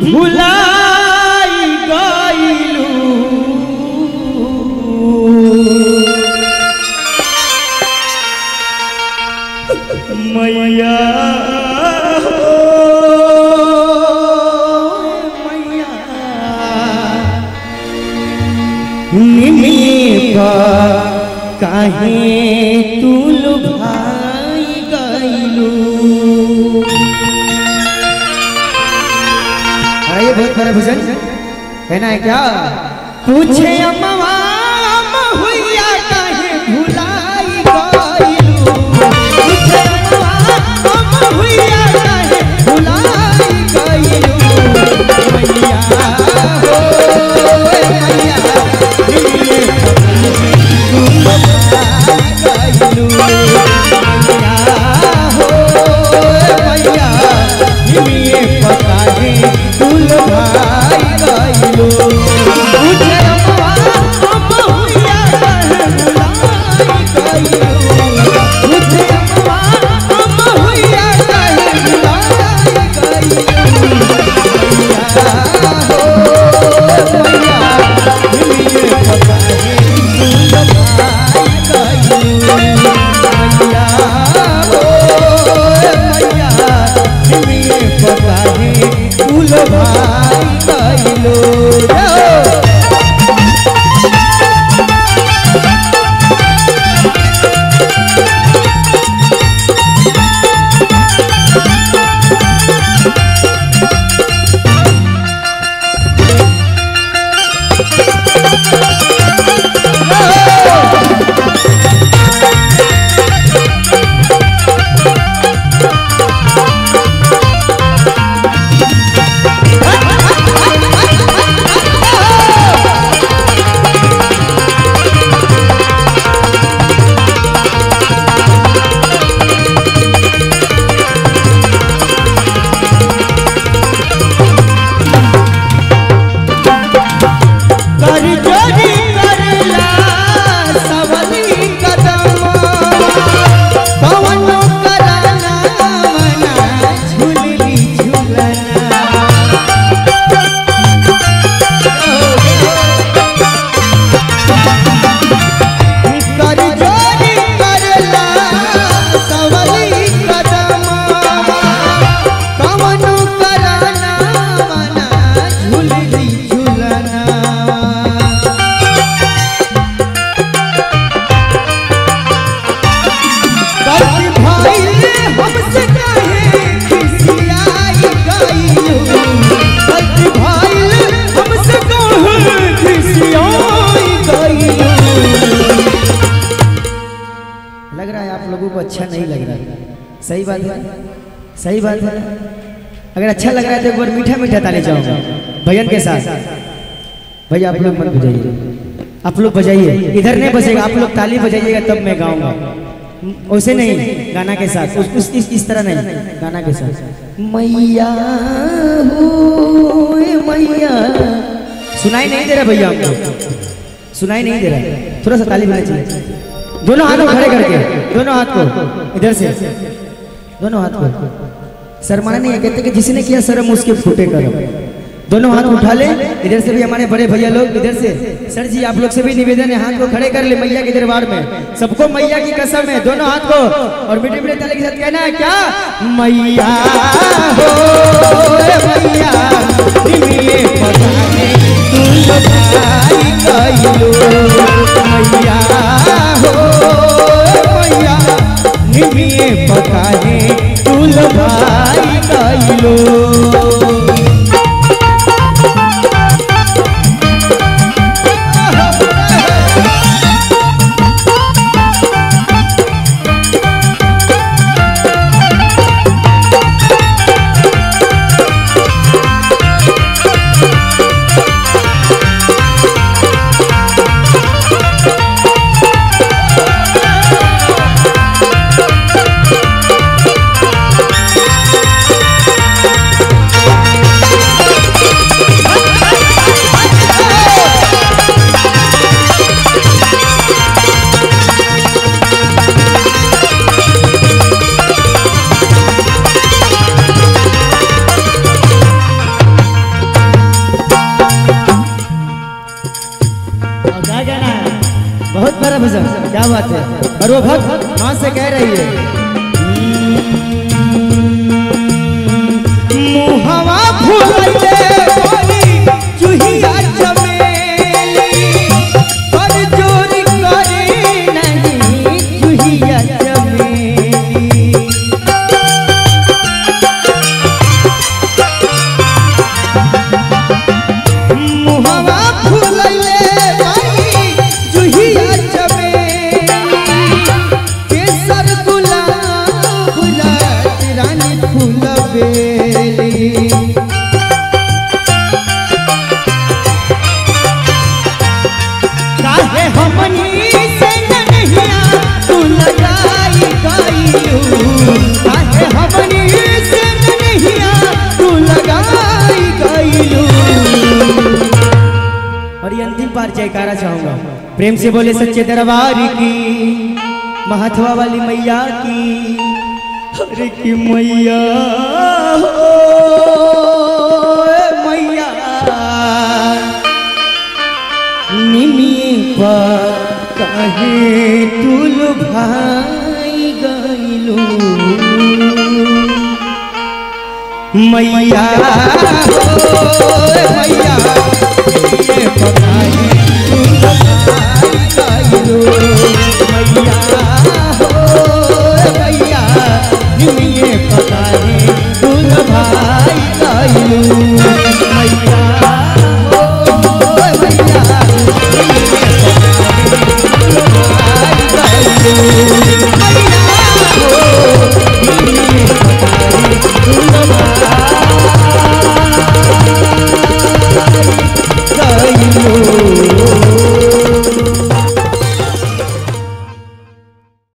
भुलाई गइलू मैया निमिया काहे तू लुभाई गइलू। आइए बहुत बड़ा भजन है ना क्या? पूछे अम्मा हुइया काहे भुलाई गइलू। पूछे अम्मा हुइया काहे भुलाई गइलू। मैया हो मैया लग रहा है आप लोगों को अच्छा नहीं लग रहा है। सही बात है, सही बात है। अगर अच्छा लग रहा है तो एक बार मीठा मीठा ताली जाओ भजन के साथ। भैया आप लोग मत बजाइए, आप लोग बजाइए, इधर नहीं बजेगा, आप लोग ताली बजाइएगा तब मैं गाऊंगा। वैसे नहीं, गाना के साथ इस तरह नहीं, गाना के साथ। मैया हो मैया, सुनाई नहीं दे रहा भैया हमको, सुनाई नहीं दे रहा। थोड़ा सा ताली बजाना चाहिए। दोनों हाथों खड़े करके, दोनों हाथ को इधर से, दोनों हाथ को। शर्माना नहीं है, कहते कि जिसने किया शर्म उसके फूटे करो। दोनों हाथ उठा ले, इधर से भी हमारे बड़े भैया लोग, इधर से सर जी आप लोग से भी निवेदन है, हाथ को खड़े कर ले मैया के दरबार में। सबको मैया की कसम है, दोनों हाथ को और मीठे मीठे ताली के साथ कहना है क्या? मैया हो मैया निमिये पकाने तू लगाई गइलो। मैया हो मैया निमिये पकाने तू लगाई गइलो। पुराना भजन, क्या बात है। और वो भक्त मां से कह रही है, मुहवा फूलैले कोई चुहिया चमेली, पर चोरी करे नहीं चुहिया चमेली। मुहवा फूलैले कोई चुहिया चमेली, केसर गुलाब रानी फूलबेली। काहे हमनी से नहिया तू लगाई गइलू, काहे हमनी से नहिया तू लगाई गइलू। और ये अंतिम बार जयकारा चाहूंगा, प्रेम से बोले सच्चे दरबार की, महाथवा वाली मैया की। अरे की मैया हो मैया, निमिये पर कहे तुल भाई गइलू। मैया हो मैया, ये पकाई